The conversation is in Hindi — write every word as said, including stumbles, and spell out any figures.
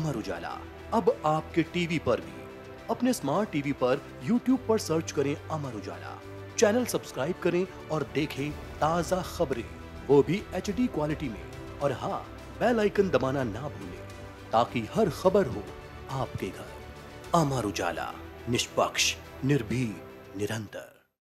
अमर उजाला अब आपके टीवी पर भी। अपने स्मार्ट टीवी पर यूट्यूब पर सर्च करें अमर उजाला, चैनल सब्सक्राइब करें और देखें ताजा खबरें, वो भी एच डी क्वालिटी में। और हाँ, बेल आइकन दबाना ना भूलें ताकि हर खबर हो आपके घर। अमर उजाला, निष्पक्ष, निर्भीक, निरंतर।